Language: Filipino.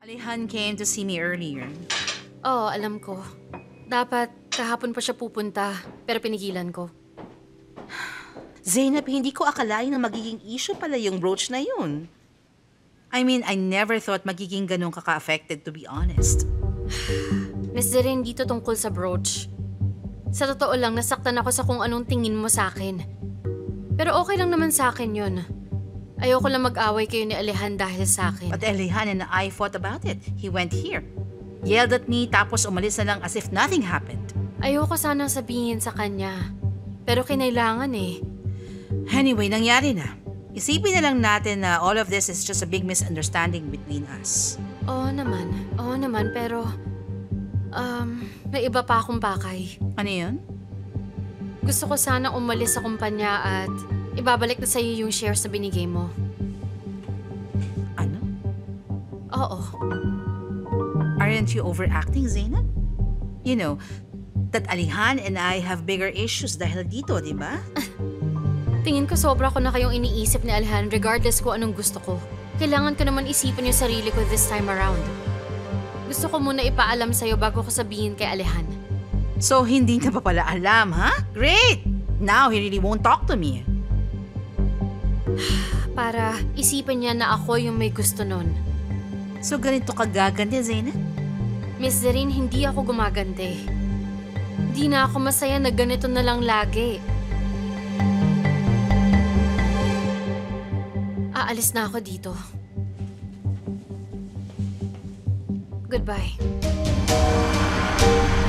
Alihan came to see me earlier. Oo, alam ko. Dapat kahapon pa siya pupunta, pero pinigilan ko. Zainab, hindi ko akalain na magiging issue pala yung brooch na yun. I mean, I never thought magiging ganun kaka-affected, to be honest. Miss Zeren, dito tungkol sa brooch. Sa totoo lang, nasaktan ako sa kung anong tingin mo sa akin. Pero okay lang naman sa akin yun. Ayoko lang mag-away kayo ni Alehan dahil sa akin. But Alihan and I fought about it. He went here. Yelled at me, tapos umalis na lang as if nothing happened. Ayoko sanang sabihin sa kanya. Pero kinailangan eh. Anyway, nangyari na. Isipin na lang natin na all of this is just a big misunderstanding between us. Oo naman, pero... may iba pa akong bakay. Ano yun? Gusto ko sana umalis sa kumpanya at ibabalik na sa'yo yung shares na binigay mo. Ano? Oo. Aren't you overacting, Zainab? You know, that Alihan and I have bigger issues dahil dito, di ba? Tingin ko sobra ko na kayong iniisip ni Alhan regardless kung anong gusto ko. Kailangan ko naman isipin yung sarili ko this time around. Gusto ko muna ipaalam sa'yo bago ko sabihin kay Alhan. So, hindi na pa pala alam, ha? Great! Now, he really won't talk to me. Para isipin niya na ako yung may gusto nun. So, ganito ka gaganti, Zainab? Miss Zerine, hindi ako gumagante. Hindi na ako masaya na ganito na lang lagi. Aalis na ako dito. Goodbye.